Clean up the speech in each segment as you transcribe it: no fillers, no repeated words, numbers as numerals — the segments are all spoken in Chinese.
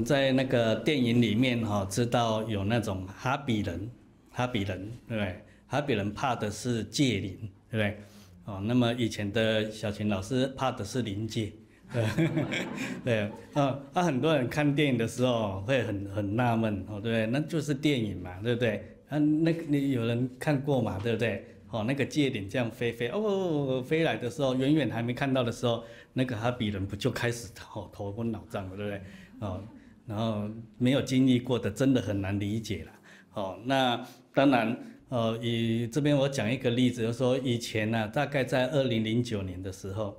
在那个电影里面知道有那种哈比人，对不对？哈比人怕的是戒灵，对不对？那么以前的小琴老师怕的是灵界。对，很多人看电影的时候会很纳闷，对不对？那就是电影嘛，对不对？那个你有人看过嘛，对不对？那个戒灵这样飞飞来的时候，远远还没看到的时候，那个哈比人不就开始头昏脑胀了，对不对？然后没有经历过的，真的很难理解了。那当然，以这边我讲一个例子，就是说以前呢，大概在2009年的时候。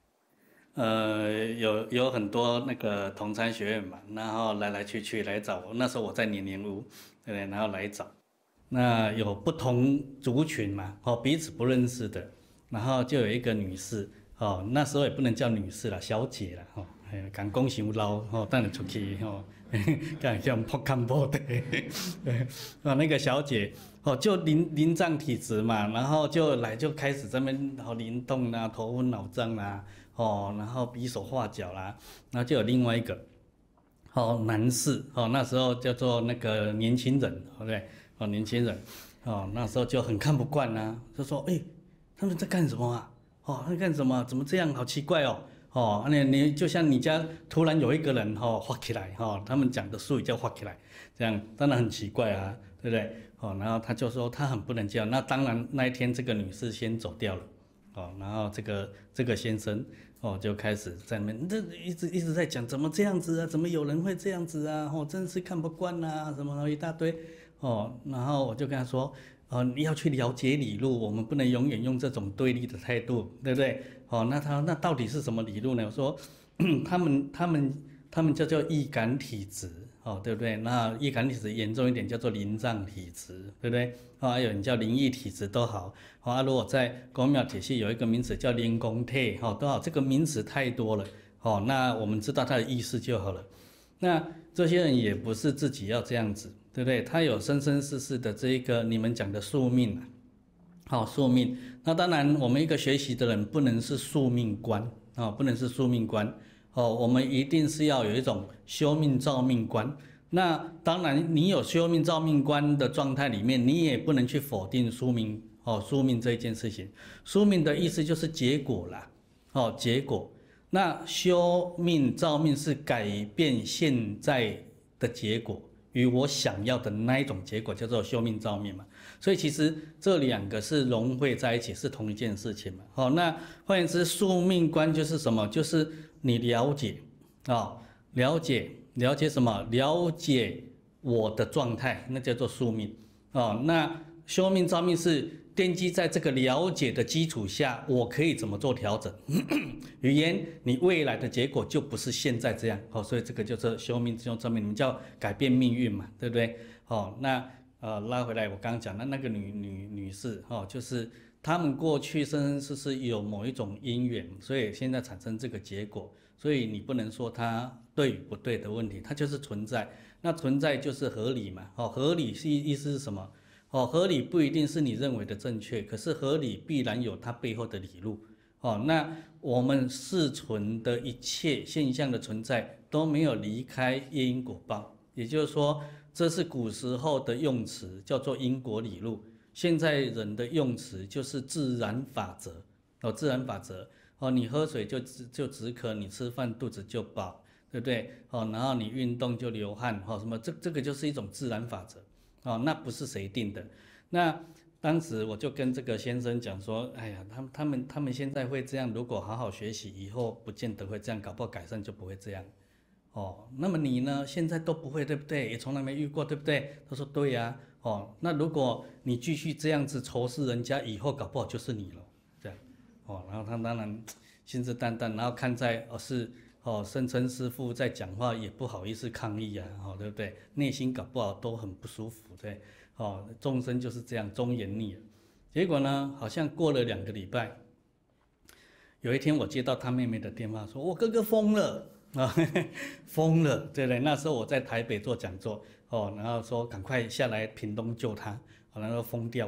有很多那个同参学员嘛，然后来去来找我。那时候我在年屋，对不对？然后来找，那有不同族群嘛，彼此不认识的，然后就有一个女士，那时候也不能叫女士啦，小姐啦，敢讲伤老，等下出去，敢像破看破的，那个小姐，就灵障体质嘛，然后就开始这边灵动啦，头昏脑胀啦。然后比手画脚啦，然后就有另外一个，男士，那时候叫做那个年轻人，对不对？年轻人，那时候就很看不惯啦，就说，他们在干什么啊？在干什么？怎么这样？好奇怪哦！你就像你家突然有一个人发起来，他们讲的术语叫发起来，这样当然很奇怪啊，对不对？然后他就说他很不能这样，那当然那一天这个女士先走掉了。然后这个先生就开始在那边，一直在讲怎么这样子啊，怎么有人会这样子啊，真是看不惯啊，什么一大堆然后我就跟他说，你要去了解理路，我们不能永远用这种对立的态度，对不对？那到底是什么理路呢？我说他们叫易感体质。对不对？那易感体质严重一点叫做灵障体质，对不对？还有人叫灵异体质都好。如果在公庙体系有一个名词叫灵公体，都好，这个名词太多了。那我们知道它的意思就好了。那这些人也不是自己要这样子，对不对？他有生生世世的这一个你们讲的宿命宿命。那当然，我们一个学习的人不能是宿命观不能是宿命观。我们一定是要有一种修命造命观。那当然，你有修命造命观的状态里面，你也不能去否定宿命宿命这一件事情。宿命的意思就是结果啦，结果。那修命造命是改变现在的结果与我想要的那一种结果，叫做修命造命嘛。所以其实这两个是融汇在一起，是同一件事情嘛。那换言之，宿命观就是什么？就是你了解了解什么？了解我的状态，那叫做宿命那修命造命是奠基在这个了解的基础下，我可以怎么做调整？语言，你未来的结果就不是现在这样所以这个就是修命造命，你们叫改变命运嘛，对不对？那拉回来我刚刚讲的那个女士就是他们过去生生世世有某一种因缘，所以现在产生这个结果，所以你不能说它对与不对的问题，它就是存在。那存在就是合理嘛，合理是意思是什么？合理不一定是你认为的正确，可是合理必然有它背后的理路。那我们世存的一切现象的存在都没有离开业因果报，也就是说，这是古时候的用词，叫做因果理路。现在人的用词就是自然法则自然法则你喝水就止渴，你吃饭肚子就饱，对不对？然后你运动就流汗什么这个就是一种自然法则那不是谁定的。那当时我就跟这个先生讲说，哎呀，他们现在会这样，如果好好学习，以后不见得会这样，搞不好改善就不会这样那么你呢？现在都不会，对不对？也从来没遇过，对不对？他说对呀那如果你继续这样子仇视人家，以后搞不好就是你了，这样然后他当然信誓旦旦，然后看在声称师父在讲话也不好意思抗议啊对不对？内心搞不好都很不舒服，对众生就是这样忠言逆耳。结果呢，好像过了2个礼拜，有一天我接到他妹妹的电话，说我哥哥疯了疯了，对不对？那时候我在台北做讲座然后说赶快下来屏东救他然后疯掉了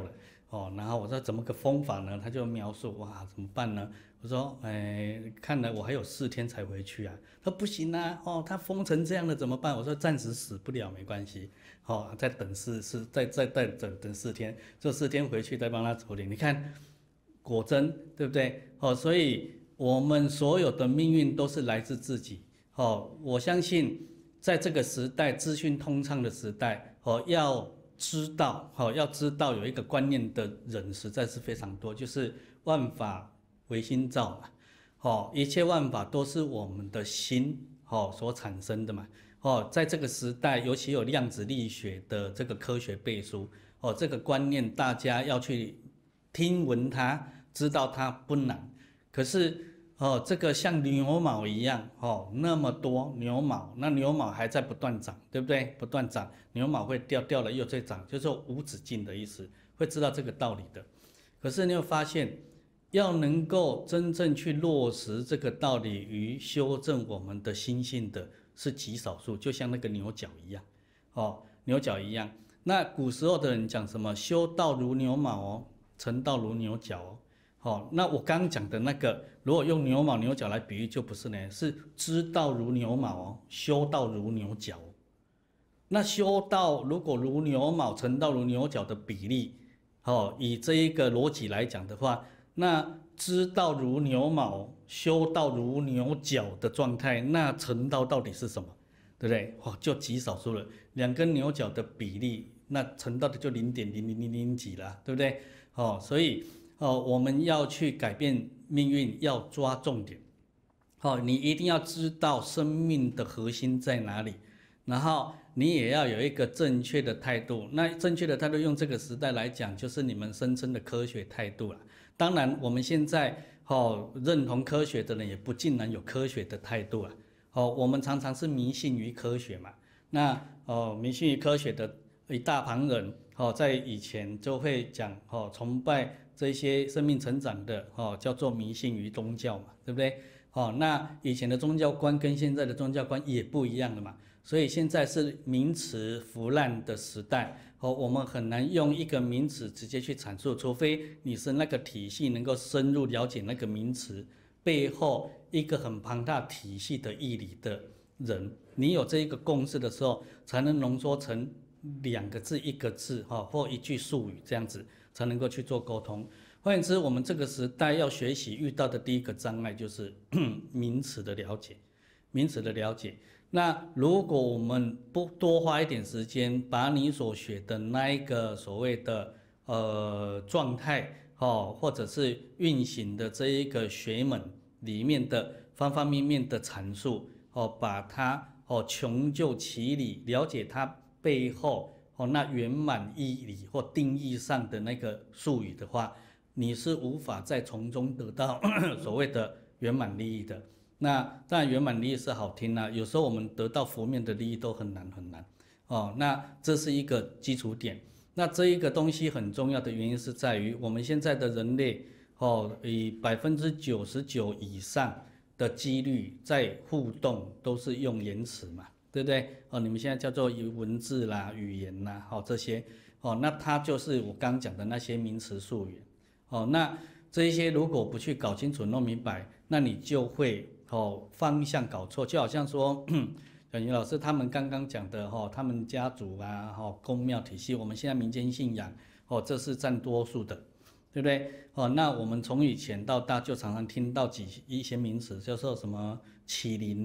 然后我说怎么个封法呢？他就描述，哇，怎么办呢？我说，看来我还有4天才回去啊。他说不行啊，他封成这样了怎么办？我说暂时死不了没关系，再等等4天，这4天回去再帮他处理。你看，果真对不对？所以我们所有的命运都是来自自己。我相信在这个时代，资讯通畅的时代，要知道有一个观念的人实在是非常多，就是万法唯心造嘛，一切万法都是我们的心所产生的嘛，在这个时代，尤其有量子力学的这个科学背书，这个观念大家要去听闻它，知道它不难，可是这个像牛毛一样那么多牛毛，那牛毛还在不断长，对不对？不断长，牛毛会掉了又再长，就是无止境的意思，会知道这个道理的。可是你有发现，要能够真正去落实这个道理与修正我们的心性的是极少数，就像那个牛角一样，牛角一样。那古时候的人讲什么？修道如牛毛成道如牛角那我刚刚讲的那个，如果用牛毛牛角来比喻，就不是呢，是知道如牛毛修道如牛角那修道如果如牛毛，成道如牛角的比例，以这一个逻辑来讲的话，那知道如牛毛，修道如牛角的状态，那成道到底是什么？对不对？就极少数了，2根牛角的比例，那成道的就0.0000几了，对不对？所以我们要去改变命运，要抓重点。你一定要知道生命的核心在哪里，然后你也要有一个正确的态度。那正确的态度，用这个时代来讲，就是你们声称的科学态度了。当然，我们现在认同科学的人，也不尽然有科学的态度了。我们常常是迷信于科学嘛。那迷信于科学的一大旁人，在以前就会讲崇拜这些生命成长的叫做迷信于宗教嘛，对不对？那以前的宗教观跟现在的宗教观也不一样了嘛，所以现在是名词腐烂的时代，我们很难用一个名词直接去阐述，除非你是那个体系能够深入了解那个名词背后一个很庞大体系的义理的人，你有这一个共识的时候，才能浓缩成2个字、1个字或一句术语，这样子才能够去做沟通。换言之，我们这个时代要学习遇到的第一个障碍就是名词的了解，名词的了解。那如果我们不多花一点时间，把你所学的那一个所谓的状态或者是运行的这一个学门里面的方方面面的阐述把它穷究其理，了解它背后那圆满义理或定义上的那个术语的话，你是无法再从中得到所谓的圆满利益的。那当然圆满利益是好听有时候我们得到佛面的利益都很难很难那这是一个基础点。那这一个东西很重要的原因是在于我们现在的人类以99%以上的几率在互动都是用言辞嘛，对不对？你们现在叫做文字啦、语言啦，这些那它就是我刚讲的那些名词术语那这一些如果不去搞清楚、弄明白，那你就会方向搞错。就好像说小云老师他们刚刚讲的他们家族宫庙体系，我们现在民间信仰这是占多数的，对不对？那我们从以前到大就常常听到一些名词，叫做什么启灵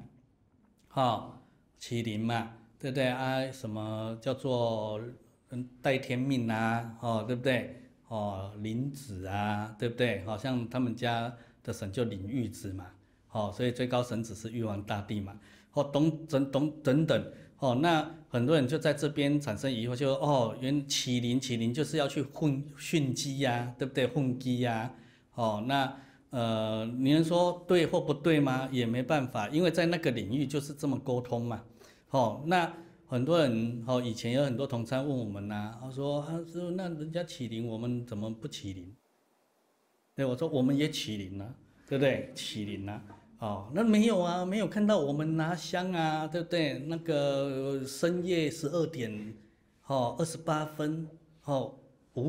启灵嘛，对不对什么叫做带天命对不对？灵子对不对？像他们家的神就灵玉子嘛，所以最高神子是玉皇大帝嘛，等等，那很多人就在这边产生疑惑，就原启灵就是要去训鸡对不对？混鸡那你能说对或不对吗？也没办法，因为在那个领域就是这么沟通嘛，那很多人以前有很多同参问我们他说那人家启灵，我们怎么不启灵？对，我说我们也启灵对不对？启灵那没有没有看到我们拿香对不对？那个深夜12点28分5秒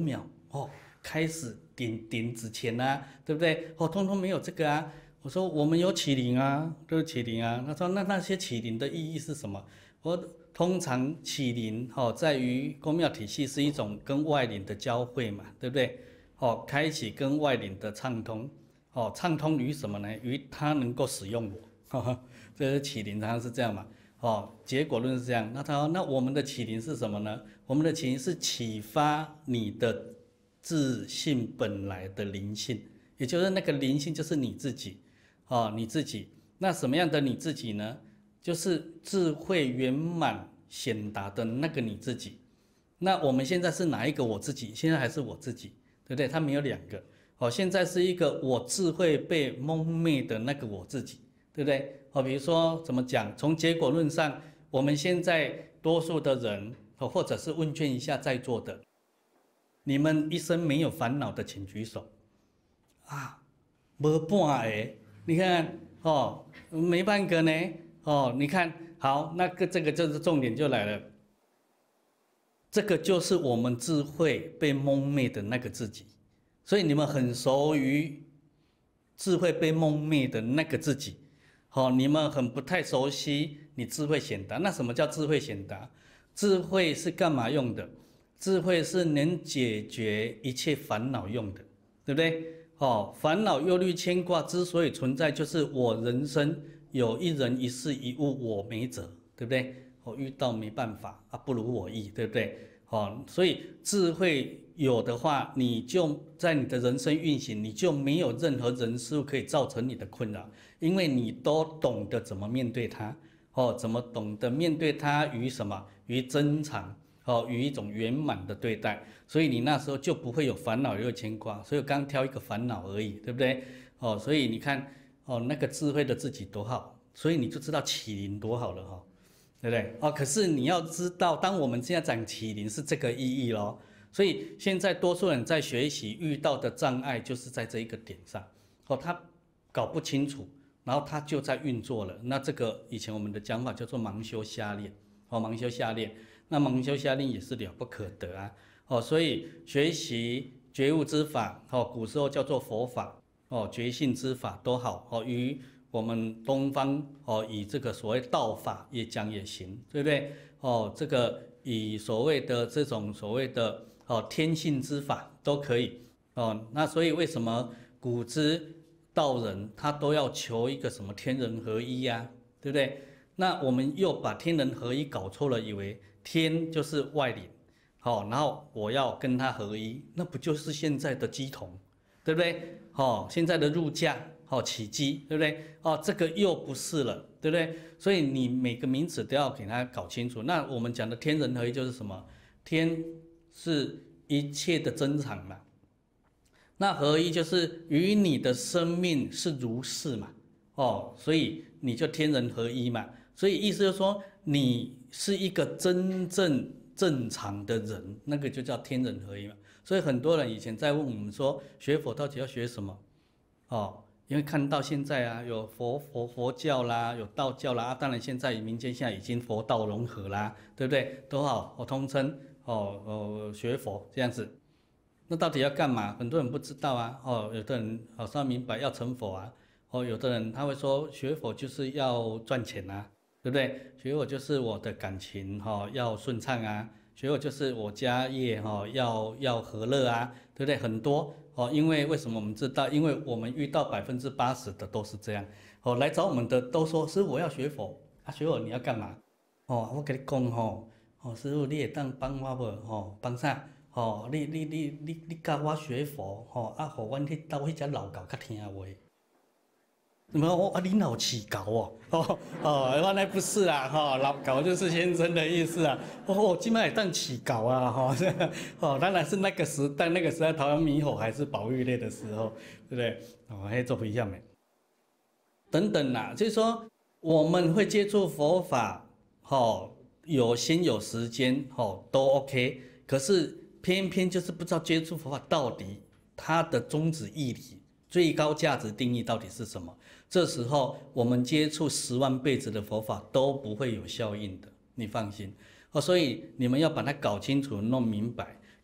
哦，开始点纸钱啊，对不对？哦，通通没有这个啊。我说我们有启灵啊，都是启灵啊。他说那些启灵的意义是什么？我通常启灵在于宫庙体系是一种跟外灵的交汇嘛，对不对？开启跟外灵的畅通，畅通于什么呢？于他能够使用我，这是启灵，常常是这样嘛。结果论是这样。那他说，那我们的启灵是什么呢？我们的启灵是启发你的自性本来的灵性，也就是那个灵性就是你自己，你自己。那什么样的你自己呢？就是智慧圆满显达的那个你自己。那我们现在是哪一个我自己？现在还是我自己，对不对？它没有两个。现在是一个我智慧被蒙昧的那个我自己，对不对？比如说怎么讲？从结果论上，我们现在多数的人，或者是问卷一下在座的，你们一生没有烦恼的，请举手。啊，没半个，你看没半个呢。你看好，这个就是重点就来了。这个就是我们智慧被蒙昧的那个自己，所以你们很熟于智慧被蒙昧的那个自己，你们很不太熟悉你智慧显达。那什么叫智慧显达？智慧是干嘛用的？智慧是能解决一切烦恼用的，对不对？烦恼、忧虑、牵挂之所以存在，就是我人生有一人一事一物我没辙，对不对？遇到没办法啊，不如我意，对不对？所以智慧有的话，你就在你的人生运行，你就没有任何人事物可以造成你的困扰，因为你都懂得怎么面对它，怎么懂得面对它于什么？于真常，于一种圆满的对待，所以你那时候就不会有烦恼又牵挂。所以我刚挑一个烦恼而已，对不对？所以你看，那个智慧的自己多好，所以你就知道启灵多好了对不对？可是你要知道，当我们现在讲启灵是这个意义咯。所以现在多数人在学习遇到的障碍就是在这一个点上，他搞不清楚，然后他就在运作了。那这个以前我们的讲法叫做盲修瞎练，盲修瞎练。那盲修瞎练也是了不可得啊，所以学习觉悟之法，古时候叫做佛法，觉性之法都好，于我们东方以这个所谓道法也讲也行，对不对？这个以所谓的这种所谓的天性之法都可以那所以为什么古之道人他都要求一个什么天人合一呀，对不对？那我们又把天人合一搞错了，以为天就是外灵，然后我要跟他合一，那不就是现在的乩童，对不对？现在的入家起乩，对不对？这个又不是了，对不对？所以你每个名词都要给他搞清楚。那我们讲的天人合一就是什么？天是一切的真常嘛，那合一就是与你的生命是如是嘛，所以你就天人合一嘛。所以意思就是说，你是一个真正正常的人，那个就叫天人合一嘛。所以很多人以前在问我们说，学佛到底要学什么？因为看到现在啊，有佛教啦，有道教啦，当然现在民间现在已经佛道融合啦，对不对？都好，通称学佛这样子。那到底要干嘛？很多人不知道啊。有的人好像明白要成佛啊。有的人他会说学佛就是要赚钱啊。对不对？学我就是我的感情要顺畅啊，学我就是我家业要和乐啊，对不对？很多因为为什么我们知道？因为我们遇到80%的都是这样来找我们的都说师父我要学佛啊，学佛你要干嘛？我跟你讲师父你会当帮我无帮啥？你教我学佛互阮去斗迄只老狗较听话。什么你老起高原来不是啊老高就是先生的意思啊今麦也当起高啊当然是那个时代台湾猕猴还是保育类的时候，对不对？还做不一样的等等啦，就是说我们会接触佛法有心有时间都 OK， 可是偏偏就是不知道接触佛法到底它的宗旨义理最高价值定义到底是什么。这时候我们接触10万辈子的佛法都不会有效应的，你放心所以你们要把它搞清楚弄明白。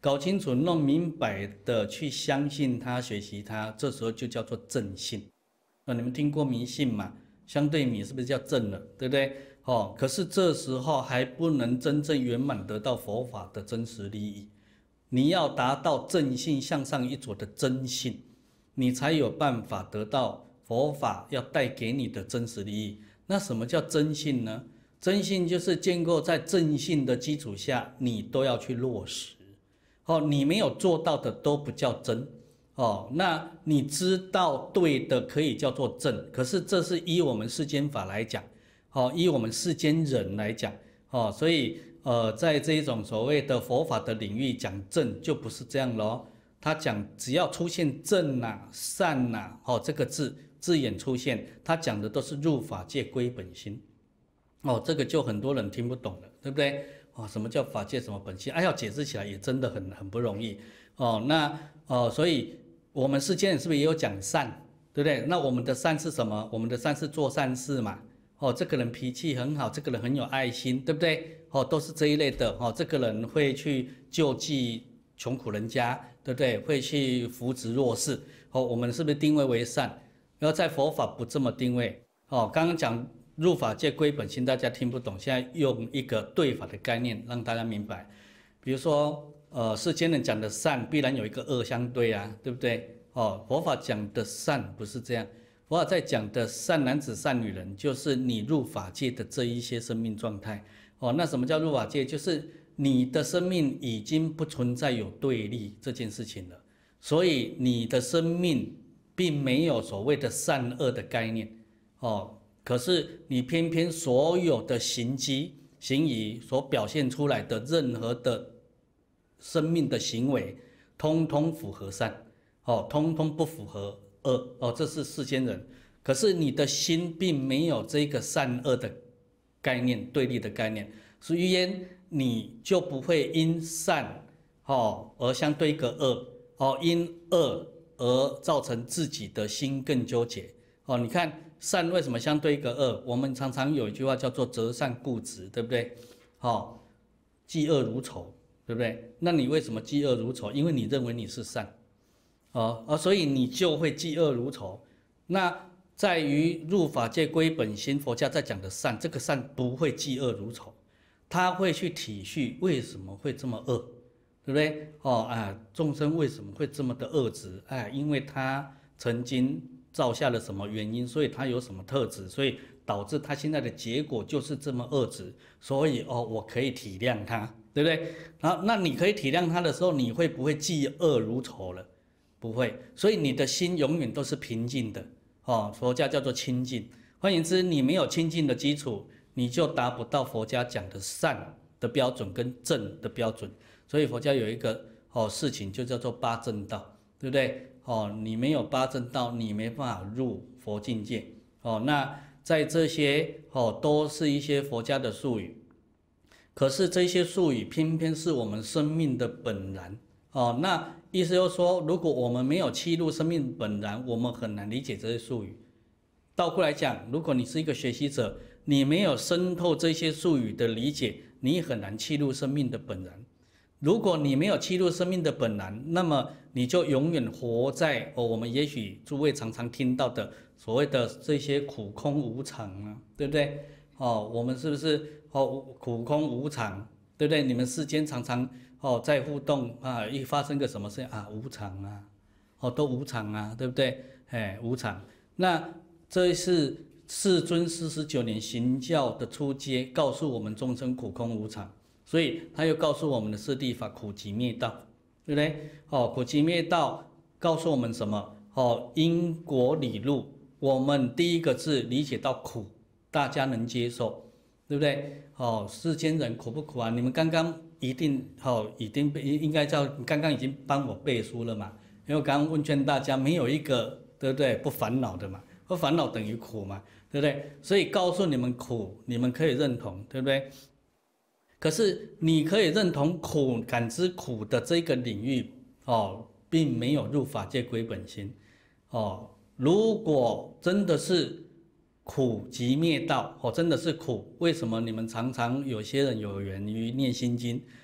搞清楚、弄明白的去相信它、学习它，这时候就叫做正信。你们听过迷信嘛？相对迷是不是叫正了？对不对？可是这时候还不能真正圆满得到佛法的真实利益。你要达到正信向上一着的真信，你才有办法得到佛法要带给你的真实利益。那什么叫真信呢？真信就是建构在正信的基础下，你都要去落实。你没有做到的都不叫真。那你知道对的可以叫做正，可是这是依我们世间法来讲，依我们世间人来讲，所以在这一种所谓的佛法的领域讲正就不是这样咯。他讲只要出现正啊、善啊，这个字眼出现，他讲的都是入法界归本心。这个就很多人听不懂了，对不对？什么叫法界什么本心？要解释起来也真的很不容易。所以我们世间人是不是也有讲善，对不对？那我们的善是什么？我们的善是做善事嘛。这个人脾气很好，这个人很有爱心，对不对？都是这一类的。这个人会去救济穷苦人家，对不对？会去扶植弱势。我们是不是定位为善？然后在佛法不这么定位。刚刚讲入法界归本心，大家听不懂，现在用一个对法的概念让大家明白。比如说，世间人讲的善，必然有一个恶相对啊，对不对？佛法讲的善不是这样，佛法在讲的善男子、善女人，就是你入法界的这一些生命状态。那什么叫入法界？就是你的生命已经不存在有对立这件事情了，所以你的生命并没有所谓的善恶的概念。可是你偏偏所有的行机行仪所表现出来的任何的生命的行为，通通符合善，通通不符合恶，这是世间人。可是你的心并没有这个善恶的概念、对立的概念，所以你就不会因善而相对一个恶，因恶而造成自己的心更纠结。你看善为什么相对一个恶？我们常常有一句话叫做择善固执，对不对？嫉恶如仇，对不对？那你为什么嫉恶如仇？因为你认为你是善，所以你就会嫉恶如仇。那在于入法界归本心，佛家在讲的善，这个善不会嫉恶如仇，他会去体恤为什么会这么恶，对不对？众生为什么会这么的恶质？因为他曾经造下了什么原因，所以他有什么特质，所以导致他现在的结果就是这么恶质。所以我可以体谅他，对不对？那你可以体谅他的时候，你会不会嫉恶如仇了？不会。所以你的心永远都是平静的。佛家叫做清净。换言之，你没有清净的基础，你就达不到佛家讲的善的标准跟正的标准。所以佛家有一个事情就叫做八正道，对不对？你没有八正道，你没办法入佛境界。那在这些都是一些佛家的术语，可是这些术语偏偏是我们生命的本然。那意思就是说，如果我们没有契入生命本然，我们很难理解这些术语。倒过来讲，如果你是一个学习者，你没有渗透这些术语的理解，你很难契入生命的本然。如果你没有契入生命的本然，那么你就永远活在我们也许诸位常常听到的所谓的这些苦空无常啊，对不对？我们是不是苦空无常，对不对？你们世间常常在互动一发生个什么事无常啊，都无常啊，对不对？无常。那这是世尊49年行教的初阶，告诉我们众生苦空无常。所以他又告诉我们的四谛法苦集灭道，对不对？苦集灭道告诉我们什么？因果理路。我们第一个字理解到苦，大家能接受，对不对？世间人苦不苦啊？你们刚刚一定应该叫刚刚已经帮我背书了嘛？因为我刚刚问劝大家，没有一个对不对不烦恼的嘛？不烦恼等于苦嘛，对不对？所以告诉你们苦，你们可以认同，对不对？可是你可以认同苦，感知苦的这个领域并没有入法界归本心。如果真的是苦集灭道，真的是苦，为什么你们常常有些人有缘于念心经，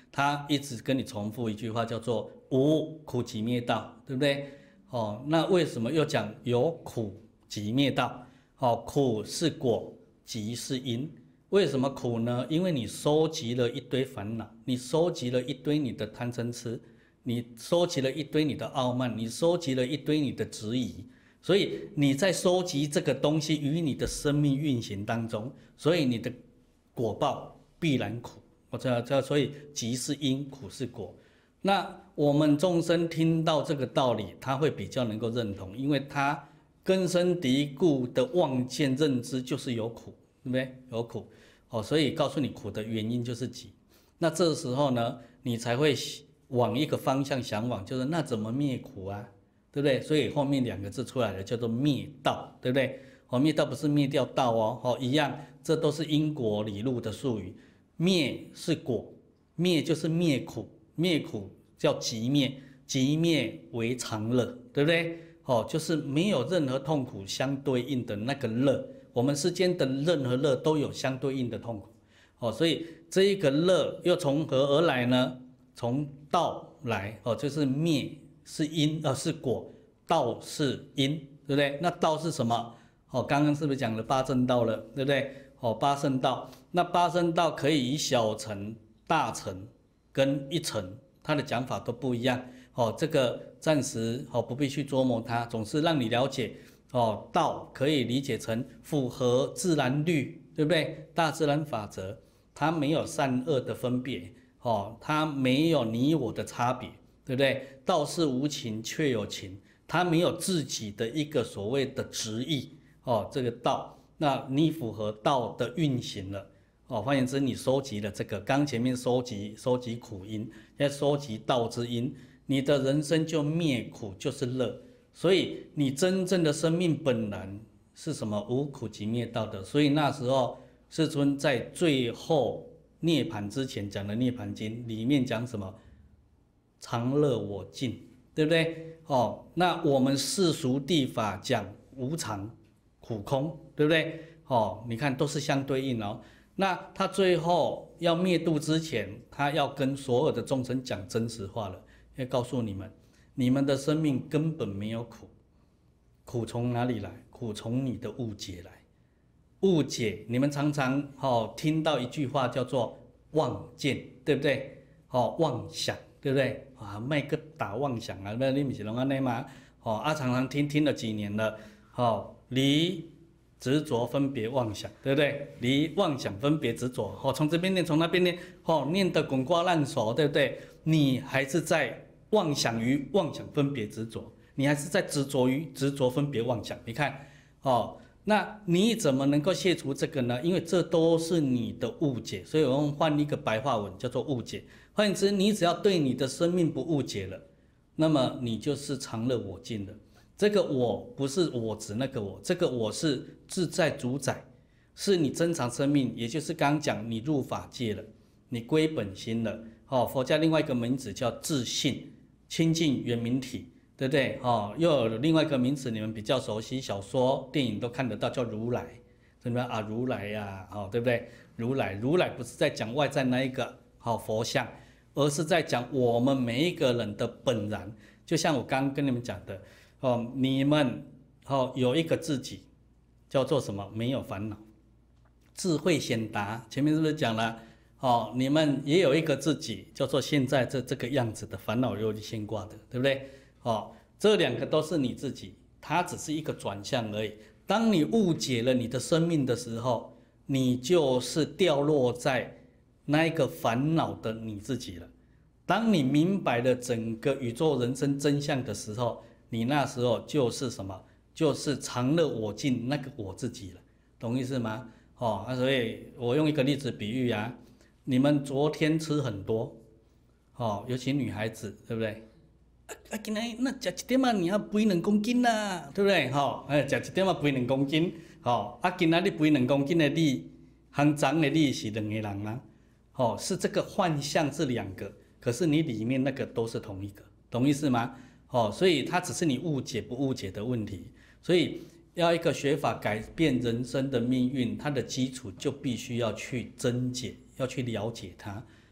他一直跟你重复一句话，叫做无苦集灭道，对不对？哦，那为什么又讲有苦集灭道？哦，苦是果，集是因。为什么苦呢？因为你收集了一堆烦恼，你收集了一堆你的贪嗔痴，你收集了一堆你的傲慢，你收集了一堆你的执疑，所以你在收集这个东西于你的生命运行当中，所以你的果报必然苦。所以集是因，苦是果。那我们众生听到这个道理，他会比较能够认同，因为他根深蒂固的妄见认知就是有苦，对不对？有苦，所以告诉你苦的原因就是集。那这时候呢，你才会往一个方向想往，就是那怎么灭苦啊？对不对？所以后面2个字出来了，叫做灭道，对不对？灭道不是灭掉道哦，一样，这都是因果理路的术语。灭是果，灭就是灭苦，灭苦叫集灭，集灭为常乐，对不对？就是没有任何痛苦相对应的那个乐，我们世间的任何乐都有相对应的痛苦，所以这一个乐又从何而来呢？从道来，就是灭是因，是果，道是因，对不对？那道是什么？刚刚是不是讲了八正道了，对不对？八圣道，那八圣道可以以小乘、大乘跟一乘，它的讲法都不一样。这个暂时不必去琢磨它，总是让你了解。道可以理解成符合自然律，对不对？大自然法则，它没有善恶的分别，它没有你我的差别，对不对？道是无情却有情，它没有自己的一个所谓的执意，这个道。那你符合道的运行了，换言之，你收集了这个，刚前面收集苦因，现在收集道之因，你的人生就灭苦就是乐，所以你真正的生命本然是什么？无苦集灭道的。所以那时候世尊在最后涅槃之前讲的《涅槃经》里面讲什么？常乐我净，对不对？那我们世俗谛法讲无常。苦空，对不对？你看都是相对应哦。那他最后要灭度之前，他要跟所有的众生讲真实话了，要告诉你们，你们的生命根本没有苦，苦从哪里来？苦从你的误解来。误解，你们常常听到一句话叫做妄见，对不对？妄想，对不对？卖个打妄想啊，那你不是拢安尼吗？常常听了几年了，离执着分别妄想，对不对？离妄想分别执着，从这边念，从那边念，念得滚瓜烂熟，对不对？你还是在妄想于妄想分别执着，你还是在执着于执着分别妄想。你看，那你怎么能够卸除这个呢？因为这都是你的误解，所以我们换一个白话文，叫做误解。换言之，你只要对你的生命不误解了，那么你就是常乐我净了。这个我不是我指那个我，这个我是自在主宰，是你增长生命，也就是刚刚讲你入法界了，你归本心了。佛家另外一个名字叫自信，清净圆明体，对不对？又有另外一个名词，你们比较熟悉，小说、电影都看得到，叫如来，什么啊？如来呀，对不对？如来不是在讲外在那一个佛像，而是在讲我们每一个人的本然。就像我刚刚跟你们讲的。你们有一个自己叫做什么？没有烦恼，智慧显达。前面是不是讲了？你们也有一个自己叫做现在这个样子的烦恼忧虑牵挂的，对不对？这2个都是你自己，它只是一个转向而已。当你误解了你的生命的时候，你就是掉落在那一个烦恼的你自己了。当你明白了整个宇宙人生真相的时候，你那时候就是什么？就是常乐我净那个我自己了，懂意思吗？所以我用一个例子比喻啊，你们昨天吃很多，尤其女孩子，对不对？今天那吃一点嘛，你要肥2公斤啦，对不对？吃一点嘛，肥2公斤，今天你肥2公斤的你，行长的你是2个人吗？是这个幻象是2个，可是你里面那个都是同一个，懂意思吗？所以它只是你误解不误解的问题。所以要一个学法改变人生的命运，它的基础就必须要去真解，要去了解它。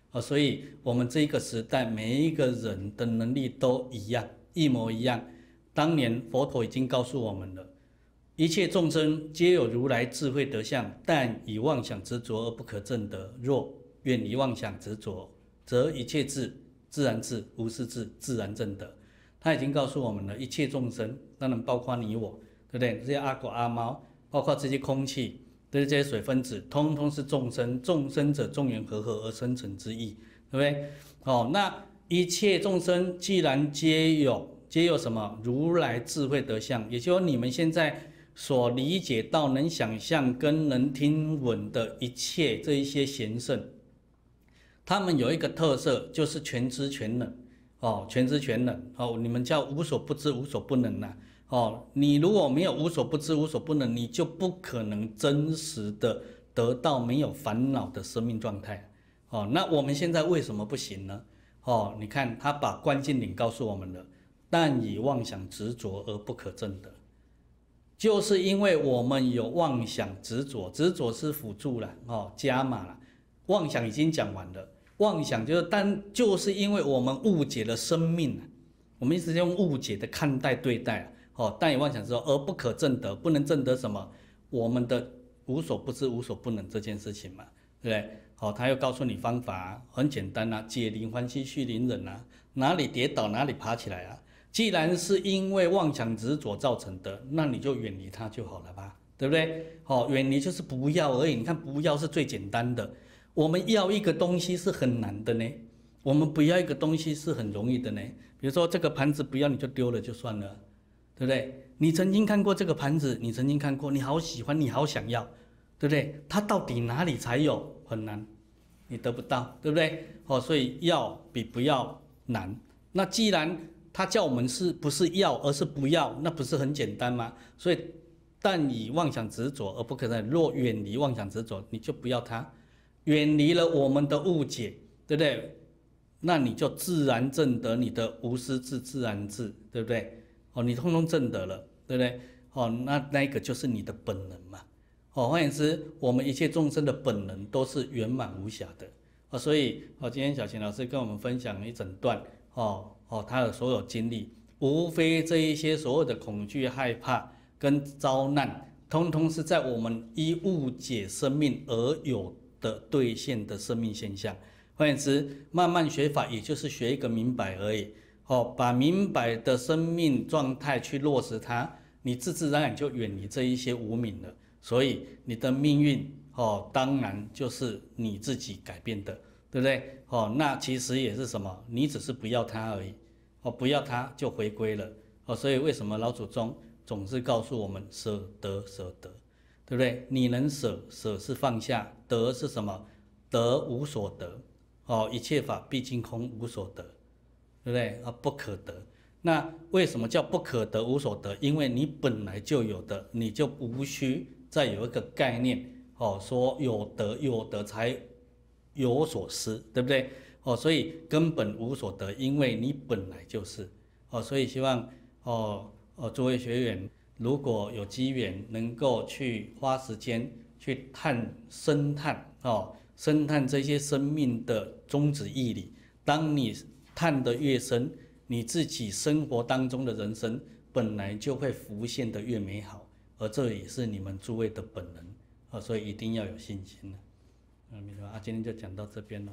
所以我们这一个时代每一个人的能力都一样，一模一样。当年佛陀已经告诉我们了，一切众生皆有如来智慧德相，但以妄想执着而不可证得。若远离妄想执着，则一切智自然智，无是智自然证得。他已经告诉我们了，一切众生，当然包括你我，对不对？这些阿狗阿猫，包括这些空气，这些水分子，通通是众生。众生者，众缘和合而生成之意，对不对？那一切众生既然皆有什么如来智慧德相，也就是你们现在所理解到、能想象跟能听闻的一切这一些贤圣，他们有一个特色，就是全知全能。全知全能，你们叫无所不知无所不能呐。你如果没有无所不知无所不能，你就不可能真实的得到没有烦恼的生命状态。那我们现在为什么不行呢？你看他把关键点告诉我们了，但以妄想执着而不可证得，就是因为我们有妄想执着，执着是辅助了，加码了，妄想已经讲完了。妄想就是因为我们误解了生命，我们一直用误解的看待对待，但以妄想之后而不可证得，不能证得什么？我们的无所不知无所不能这件事情嘛，对不对？他又告诉你方法，很简单啊，解铃还须系铃人啊，哪里跌倒哪里爬起来啊。既然是因为妄想执着造成的，那你就远离它就好了吧，对不对？远离就是不要而已，你看不要是最简单的。我们要一个东西是很难的呢，我们不要一个东西是很容易的呢。比如说这个盘子不要你就丢了就算了，对不对？你曾经看过这个盘子，你曾经看过，你好喜欢，你好想要，对不对？它到底哪里才有？很难，你得不到，对不对？所以要比不要难。那既然他叫我们是不是要而是不要，那不是很简单吗？所以但以妄想执着而不可证，若远离妄想执着，你就不要它。远离了我们的误解，对不对？那你就自然证得你的无私智自然智，对不对？你通通证得了，对不对？那一个就是你的本能嘛。换言之，我们一切众生的本能都是圆满无瑕的。所以今天小琴老师跟我们分享一整段，他的所有经历，无非这一些所有的恐惧、害怕跟遭难，通通是在我们依误解生命而有的兑现的生命现象。换言之，慢慢学法也就是学一个明白而已。把明白的生命状态去落实它，你自自然然就远离这一些无明了。所以你的命运当然就是你自己改变的，对不对？那其实也是什么？你只是不要它而已。不要它就回归了。所以为什么老祖宗总是告诉我们舍得舍得？对不对？你能舍，舍是放下，得是什么？得无所得。一切法毕竟空，无所得，对不对？不可得。那为什么叫不可得无所得？因为你本来就有的，你就无需再有一个概念，说有得才有所失，对不对？所以根本无所得，因为你本来就是。所以希望诸位学员，如果有机缘能够去花时间去深探这些生命的宗旨义理，当你探得越深，你自己生活当中的人生本来就会浮现得越美好，而这也是你们诸位的本能，所以一定要有信心了。今天就讲到这边咯。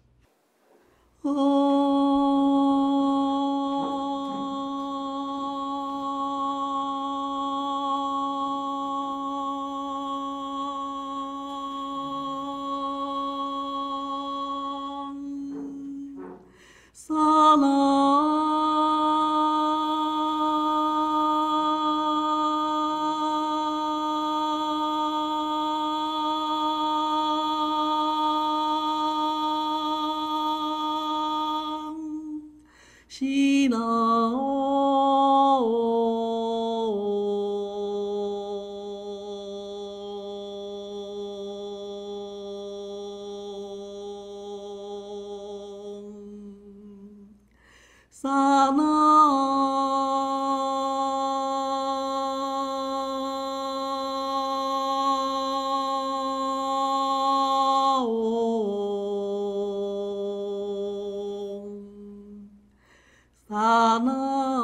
西萨那萨那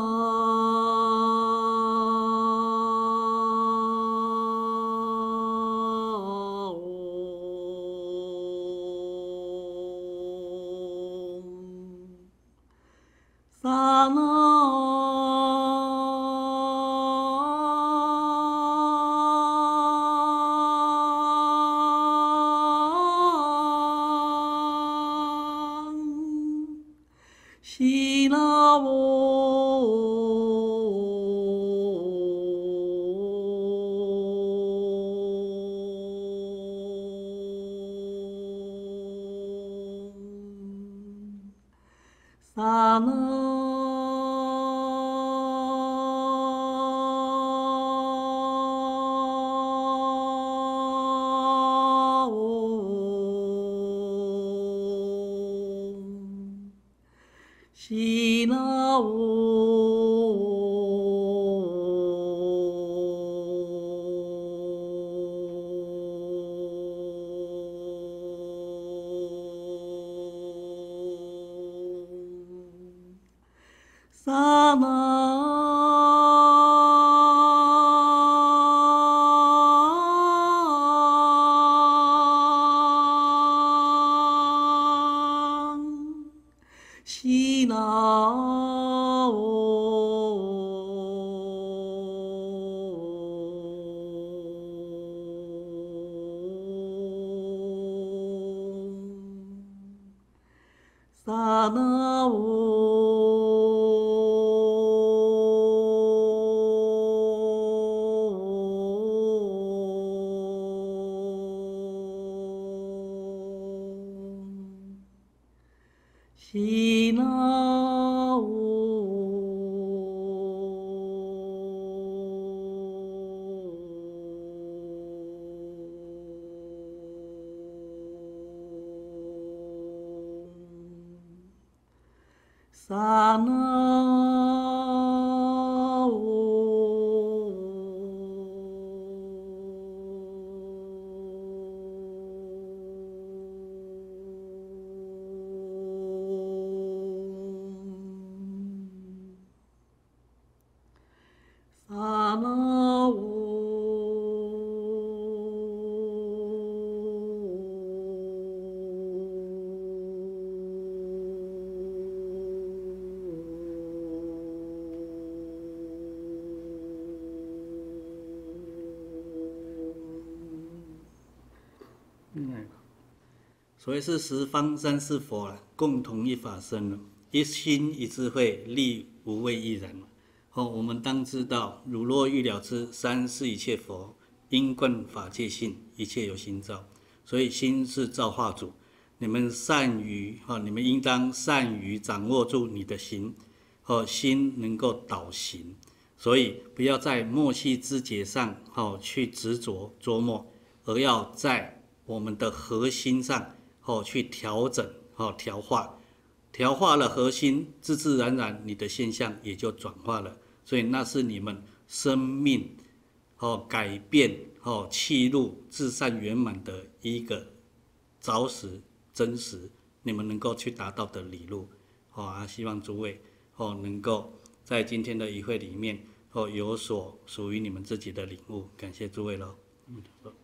萨那西那萨那西那萨那西那萨那西那萨那所以是十方三世佛了，共同一法身了，一心一智慧，力无畏亦然。我们当知道，汝若欲了知三世一切佛，因观法界性，一切由心造。所以心是造化主，你们你们应当善于掌握住你的心，心能够导行。所以不要在末细枝节上去执着琢磨，而要在我们的核心上去调整调化了核心，自自然然你的现象也就转化了。所以那是你们生命改变气入至善圆满的一个着实真实，你们能够去达到的理路。希望诸位能够在今天的仪会里面有所属于你们自己的领悟。感谢诸位喽。